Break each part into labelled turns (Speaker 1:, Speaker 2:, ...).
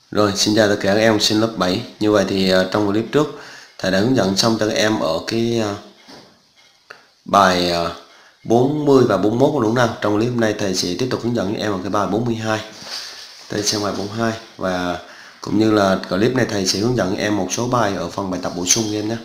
Speaker 1: Rồi, xin chào tất cả các em học sinh lớp 7. Như vậy thì trong clip trước thầy đã hướng dẫn xong cho các em ở cái bài 40 và 41 đúng không? Trong clip hôm nay thầy sẽ tiếp tục hướng dẫn các em ở cái bài 42. Thầy xem bài 42 và cũng như là clip này thầy sẽ hướng dẫn các em một số bài ở phần bài tập bổ sung các em nhé.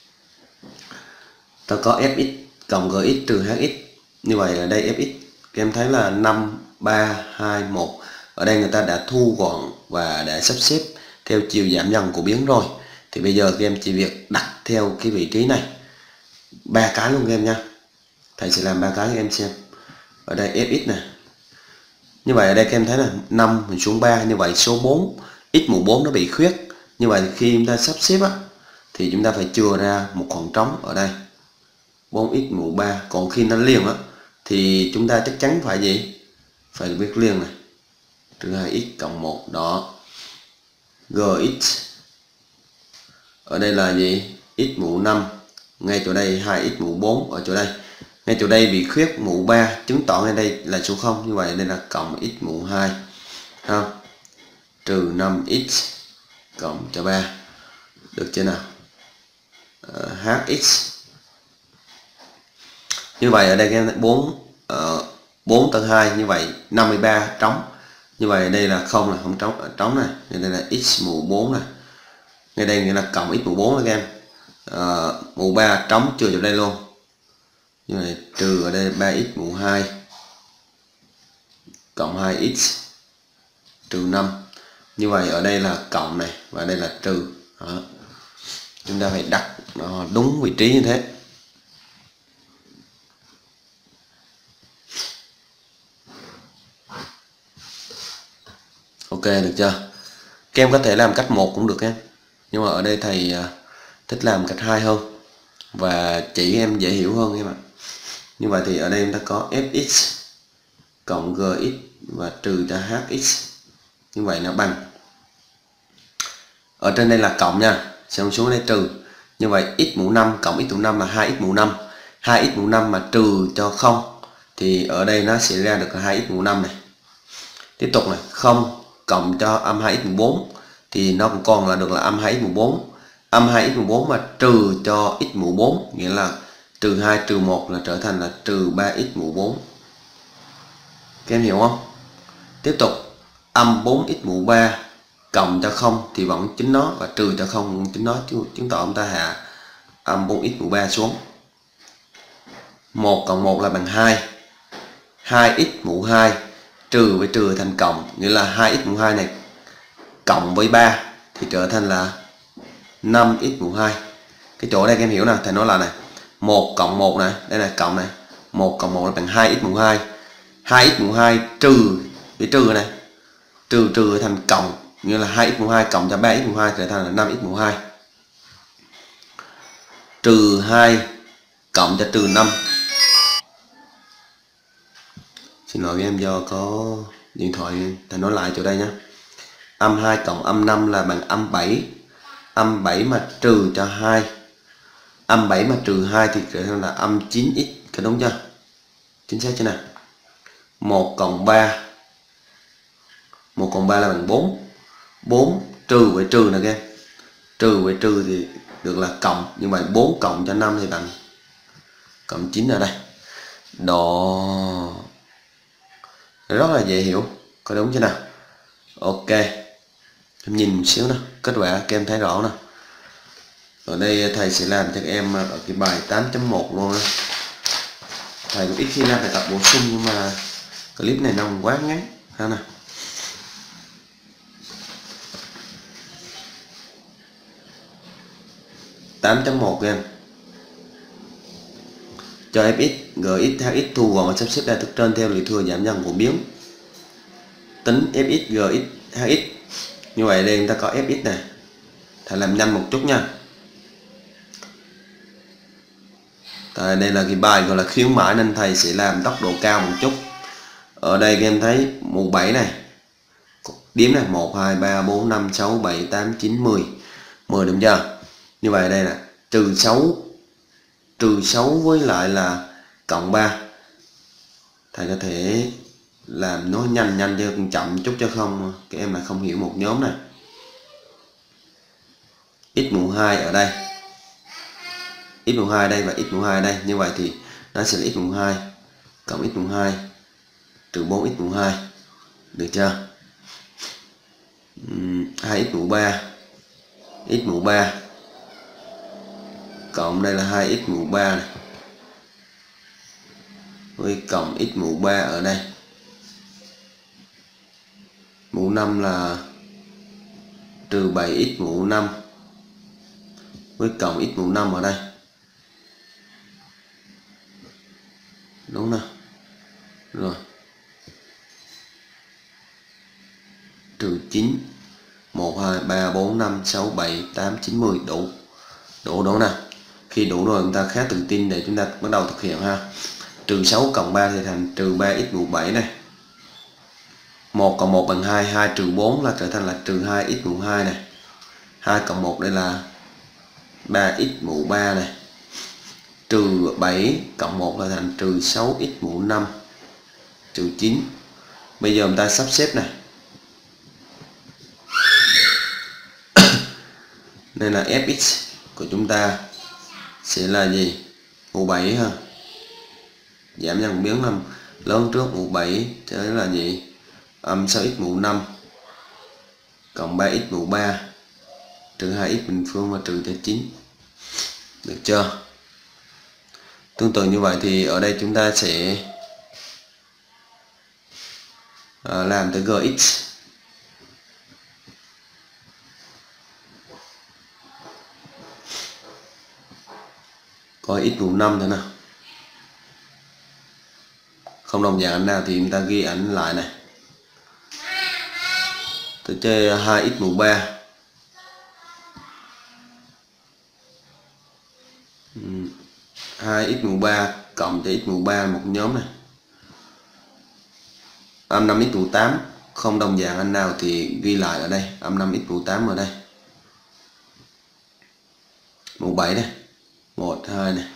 Speaker 1: Ta có fx cộng gx trừ hx. Như vậy ở đây fx các em thấy là 5, 3, 2, 1. Ở đây người ta đã thu gọn và đã sắp xếp theo chiều giảm dần của biến rồi. Thì bây giờ các em chỉ việc đặt theo cái vị trí này 3 cái luôn các em nha. Thầy sẽ làm 3 cái cho em xem. Ở đây fx này. Như vậy ở đây các em thấy là 5 mình xuống 3, như vậy số 4 x mũ 4 nó bị khuyết. Như vậy khi chúng ta sắp xếp thì chúng ta phải chừa ra một khoảng trống ở đây 4x mũ 3. Còn khi nó liền thì chúng ta chắc chắn phải gì? Phải viết liền này. Trừ 2x cộng 1 đó. Gx ở đây là gì? X mũ 5. Ngay chỗ đây 2x mũ 4 ở chỗ đây. Ngay chỗ đây bị khuyết mũ 3, chứng tỏ ngay đây là số 0. Như vậy đây là cộng x mũ 2 ha. Trừ 5x cộng cho 3. Được chưa nào? Hx. Như vậy ở đây cái 4 tầng 2, như vậy 53 trống. Như vậy đây là không, là không trống này. Đây là x mũ 4 này. Ngay đây nghĩa là cộng x mũ 4 là các em. Mũ 3 trống chưa vào đây luôn. Như vậy trừ ở đây 3x mũ 2 cộng 2x trừ 5. Như vậy ở đây là cộng này và đây là trừ. Đó. Chúng ta phải đặt nó đúng vị trí như thế. Ok, được chưa? Các em có thể làm cách 1 cũng được em. Nhưng mà ở đây thầy thích làm cách 2 hơn và chỉ em dễ hiểu hơn em ạ. Như vậy thì ở đây chúng ta có fx cộng gx và trừ cho hx. Như vậy nó bằng. Ở trên đây là cộng nha, xong xuống đây trừ. Như vậy x mũ 5 cộng x mũ 5 là 2x mũ 5. 2x mũ 5 mà trừ cho 0 thì ở đây nó sẽ ra được là 2x mũ 5 này. Tiếp tục này, 0 cộng cho âm 2x mũ 4 thì nó cũng còn là được là âm 2x mũ 4. Âm 2x mũ 4 mà trừ cho x mũ 4 nghĩa là trừ 2 trừ 1 là trở thành là trừ 3x mũ 4. Các em hiểu không? Tiếp tục âm 4x mũ 3 cộng cho 0 thì vẫn chính nó và trừ cho 0 vẫn chính nó, chứng tỏ chúng ta hạ âm 4x mũ 3 xuống. 1 cộng 1 là bằng 2. 2x mũ 2 trừ với trừ thành cộng, nghĩa là 2x mũ 2 này cộng với 3 thì trở thành là 5x mũ 2. Cái chỗ đây các em hiểu nào, thầy nói là này, 1 cộng 1 này, đây là cộng này, 1 cộng 1 là bằng 2x mũ 2. 2x mũ 2 trừ với trừ này, trừ thành cộng, nghĩa là 2x mũ 2 cộng cho 3x mũ 2 trở thành là 5x mũ 2. Trừ 2 cộng cho trừ 5. Xin lỗi em do có điện thoại, thầy nói lại chỗ đây nhé. Âm 2 cộng âm 5 là bằng âm 7. Âm 7 mà trừ cho 2. Âm 7 mà trừ 2 thì trở thành là âm 9x. Có đúng chưa? Chính xác chưa nào? 1 cộng 3. 1 cộng 3 là bằng 4. 4 trừ với trừ nè các em. Trừ với trừ thì được là cộng. Nhưng mà 4 cộng cho 5 thì bằng cộng 9 ở đây. Đó. Rất là dễ hiểu. Có đúng chưa nào? Ok. Em nhìn một xíu nào. Kết quả các em thấy rõ nào. Ở đây thầy sẽ làm cho các em ở cái bài 8.1 luôn. Thầy cũng ít khi làm bài tập bổ sung nhưng mà clip này nó quá ngắn ha nào. em cho fx, gx, hx thu gọn và sắp xếp đa thức trên theo lũy thừa giảm dần của biến. Tính fx, gx, hx. Như vậy đây chúng ta có fx này. Thầy làm nhanh một chút nha. Tại đây là cái bài gọi là khuyến mãi nên thầy sẽ làm tốc độ cao một chút. Ở đây các em thấy mũ 7 này. Điểm này 1, 2, 3, 4, 5, 6, 7, 8, 9, 10. 10 đúng chưa? Như vậy đây là trừ 6 với lại là cộng 3. Thầy có thể làm nó nhanh chứ chậm chút cho không các em là không hiểu một nhóm này. x mũ 2 ở đây, x mũ 2 ở đây và x mũ 2 ở đây. Như vậy thì nó sẽ là x mũ 2 cộng x mũ 2 trừ 4x mũ 2. Được chưa? 2x mũ 3 x mũ 3 cộng đây là 2x mũ 3 này với cộng x mũ 3 ở đây. Mũ 5 là trừ 7x mũ 5 với cộng x mũ 5 ở đây. Đúng nào? Rồi. Trừ 9 1 2 3 4 5 6 7 8 9 10 đủ. Đủ đúng nào? Khi đủ rồi chúng ta khá tự tin để chúng ta bắt đầu thực hiện ha. Trừ 6 cộng 3 thì thành trừ 3x mũ 7 này. 1 cộng 1 bằng 2, 2 trừ 4 là trở thành là trừ 2x mũ 2 này. 2 cộng 1 đây là 3x mũ 3 này. Trừ 7 cộng 1 là thành trừ 6x mũ 5 trừ 9. Bây giờ chúng ta sắp xếp này. Nên là fx của chúng ta sẽ là gì? Mũ 7 ha. Giảm nhân biến làm lớn trước mũ 7 thế là gì? Âm 6x mũ 5 cộng 3x mũ 3 trừ 2x bình phương và trừ cho 9. Được chưa? Tương tự như vậy thì ở đây chúng ta sẽ làm tới gx coi x mũ 5 thế nào. Không đồng dạng ảnh nào thì chúng ta ghi ảnh lại này. Tôi chơi 2x mũ 3 2x mũ 3 cộng cho x mũ 3 một nhóm này. Âm 5x mũ 8 không đồng dạng anh nào thì ghi lại ở đây. Âm 5x mũ 8 ở đây. Mũ 7 này 1 2 này.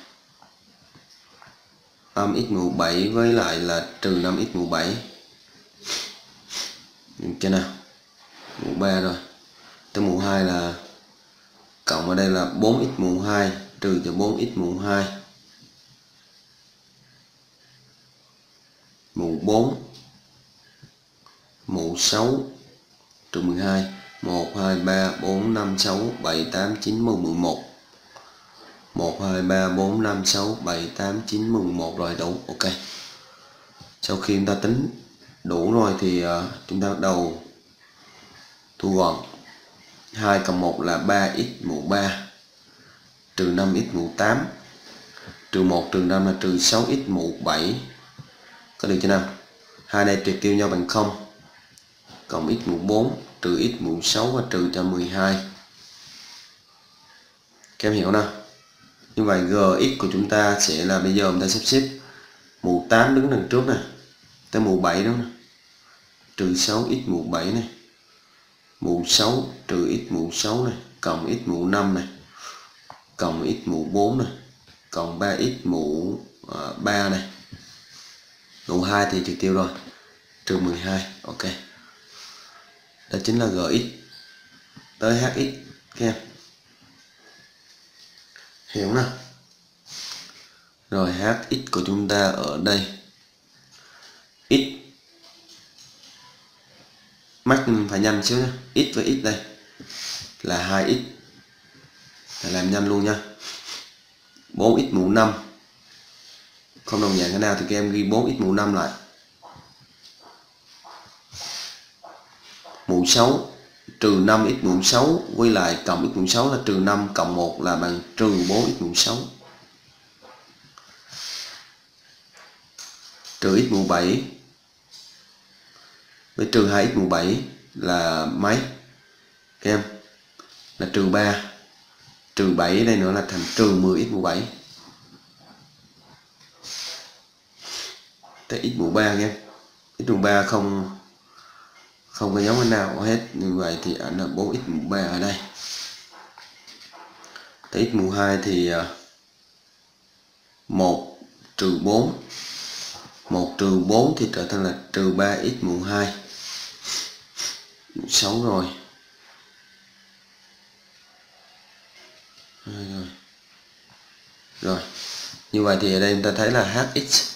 Speaker 1: Âm x mũ 7 với lại là trừ 5x mũ 7. Được chưa nào? Mũ 3 rồi. Tới mũ 2 là cộng ở đây là 4x mũ 2 trừ cho 4x mũ 2. Mũ 4 mũ 6 trừ 12. 1 2 3 4 5 6 7 8 9 10 11. 1 2 3 4 5 6 7 8 9 10 11 rồi đủ. Ok. Sau khi chúng ta tính đủ rồi thì chúng ta bắt đầu thu gọn. 2 cộng 1 là 3x mũ 3 trừ 5x mũ 8 trừ 1 trừ 5 là trừ 6x mũ 7. Có được chưa nào? Hai này triệt tiêu nhau bằng 0. Cộng x mũ 4 trừ x mũ 6 và trừ cho 12. Các em hiểu nào? Như vậy gx của chúng ta sẽ là bây giờ chúng ta sắp xếp mũ 8 đứng đằng trước này tới mũ 7 đúng không? Trừ 6x mũ 7 này. Mũ 6 trừ x mũ 6 này cộng x mũ 5 này cộng x mũ 4 này cộng 3x mũ 3 này. Mũ 2 thì triệt tiêu rồi. Trừ 12. Ok. Đó chính là gx tới hx các em. Hiểu nào? Rồi hx của chúng ta ở đây. X mắc phải nhanh xíu nhé. X với x đây là 2x. Để làm nhanh luôn nha. 4x mũ 5. Không đồng dạng cái nào thì các em ghi 4x mũ 5 lại. Mũ 6 trừ 5x mũ 6 với lại cộng x mũ 6 là trừ 5 cộng 1 là bằng trừ 4x mũ 6. Trừ x mũ 7 với trừ 2x mũ 7 là mấy? Các em là trừ 3. Trừ 7 đây nữa là thành trừ 10x mũ 7. Tới x mũ 3 các em. X mũ 3 không có giống cái nào hết. Như vậy thì ảnh là 4x mũ 3 ở đây. Tới x mũ 2 thì 1 trừ 4. 1 trừ 4 thì trở thành là trừ 3x mũ 2. 6 rồi. Rồi, như vậy thì ở đây chúng ta thấy là hx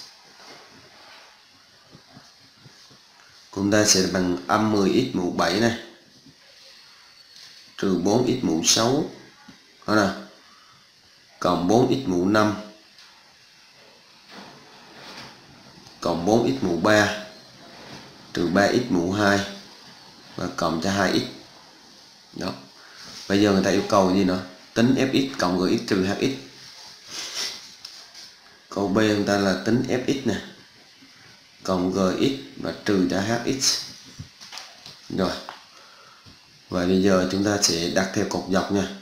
Speaker 1: chúng ta sẽ bằng âm 10x mũ 7 này trừ 4x mũ 6 đó nào, cộng 4x mũ 5 cộng 4x mũ 3 trừ 3x mũ 2 và cộng cho 2x. Đó. Bây giờ người ta yêu cầu gì nữa? Tính fx cộng gx trừ hx. Câu B người ta là tính fx nè cộng gx và trừ cho hx. Rồi. Và bây giờ chúng ta sẽ đặt theo cột dọc nha.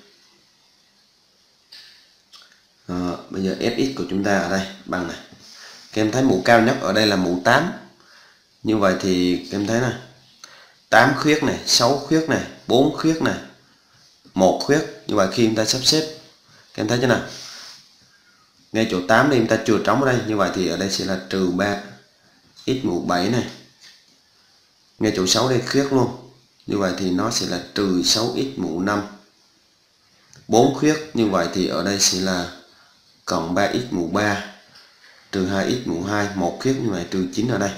Speaker 1: Bây giờ fx của chúng ta ở đây bằng này. Các em thấy mũ cao nhất ở đây là mũ 8. Như vậy thì các em thấy này, 8 khuyết này, 6 khuyết này, 4 khuyết này, 1 khuyết. Như vậy khi chúng ta sắp xếp, các em thấy chưa nào? Ngay chỗ 8 đây chúng ta chừa trống ở đây. Như vậy thì ở đây sẽ là trừ 3 x mũ 7 này. Ngay chỗ 6 đây khuyết luôn. Như vậy thì nó sẽ là trừ 6x mũ 5. 4 khuyết. Như vậy thì ở đây sẽ là cộng 3x mũ 3 trừ 2x mũ 2. 1 khuyết như vậy trừ 9 ở đây.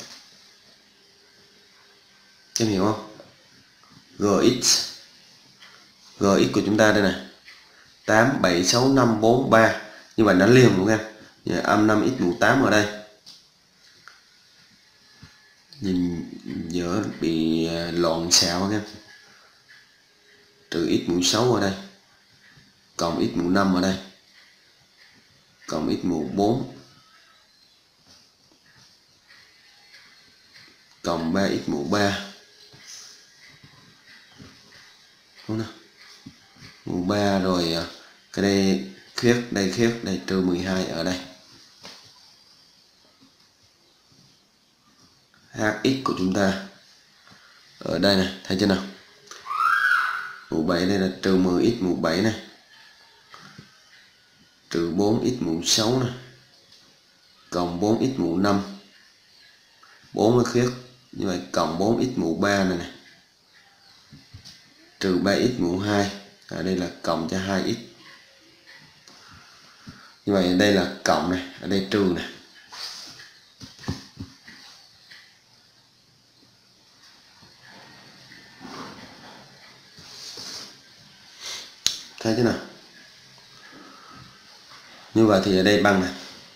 Speaker 1: Em hiểu không? Gx của chúng ta đây này 8, 7, 6, 5, 4, 3. Như vậy nó liền luôn em. Âm 5x mũ 8 ở đây. Nhìn giữa bị loạn xạo em. Trừ x mũ 6 ở đây. Cộng x mũ 5 ở đây. Cộng x mũ 4. Cộng 3x mũ 3. Đúng không? Mũ 3 rồi cái đây khuyết, đây trừ 12 ở đây. Hx của chúng ta ở đây này, thấy chưa nào? Mũ 7 đây là trừ 10x mũ 7 này. Trừ 4x mũ 6 này. Cộng 4x mũ 5. 4 cái khuyết. Như vậy cộng 4x mũ 3 này này. Trừ 3x mũ 2. Ở đây là cộng cho 2x. Như vậy đây là cộng này, ở đây trừ này. Thấy chưa nào? Như vậy thì ở đây bằng này.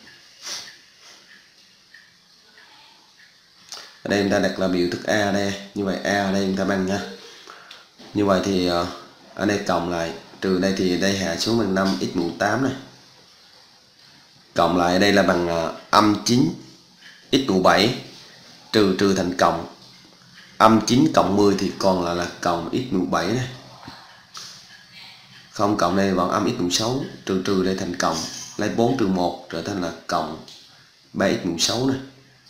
Speaker 1: Ở đây chúng ta đặt là biểu thức A ở đây. Như vậy A ở đây chúng ta bằng nha. Như vậy thì ở đây cộng lại, trừ đây thì đây hạ xuống bằng 5x mũ 8 này. Cộng lại đây là bằng âm 9 x mũ 7 trừ thành cộng. Âm 9 cộng 10 thì còn là cộng x mũ 7 này. Không cộng đây vẫn âm x mũ 6 trừ đây thành cộng. Lấy 4 trừ 1 trở thành là cộng 3x mũ 6 này.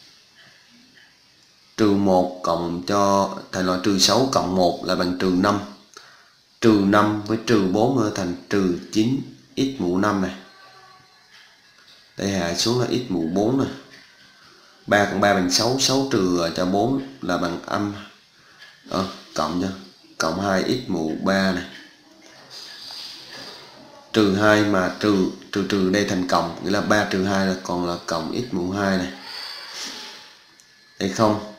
Speaker 1: Trừ 1 cộng cho thành loại trừ 6 cộng 1 là bằng trừ 5. Trừ 5 với trừ 4 nữa thành trừ 9 x mũ 5 này. Đây hạ xuống là x mũ 4 này. 3 cộng 3 bằng 6, 6 trừ cho 4 là bằng âm cộng cho cộng 2x mũ 3 này. Trừ 2 mà trừ đây thành cộng, nghĩa là 3 trừ 2 là còn là cộng x mũ 2 này. Đây không.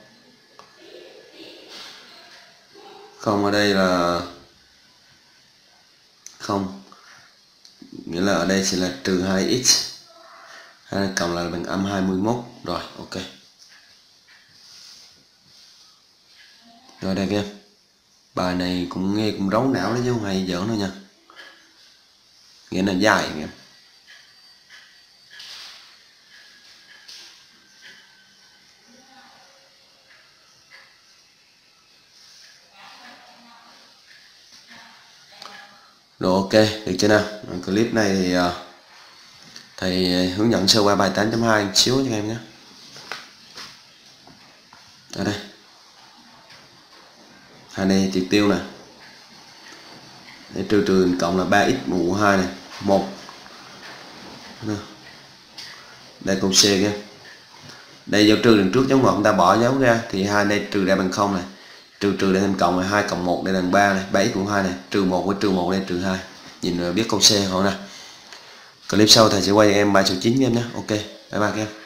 Speaker 1: Không ở đây là không. Nghĩa là ở đây sẽ là trừ 2x. Hay cộng là bằng âm 21. Rồi, ok. Rồi đây em. Bài này cũng nghe cũng rấu não đấy chứ không hay giỡn đâu nha. Nghĩa là dài em. Rồi ok, được chưa nào? Clip này thì thầy hướng dẫn sơ qua bài 8.2 một xíu cho em nhé. Ở đây. Hai này triệt tiêu này. Để trừ cộng là 3x mũ 2 này, 1. Đây câu C kia. Đây dấu trừ đằng trước dấu ngoặc chúng ta bỏ dấu ra thì hai đây trừ ra bằng 0 này. Trừ đây thành cộng là 2 cộng 1 đây là 3 này, 7x mũ 2 này, trừ 1 với trừ 1 đây trừ 2. nhìn biết câu C họ nè. Clip sau thầy sẽ quay em bài số 9 em nhé. Ok, bye bye các em.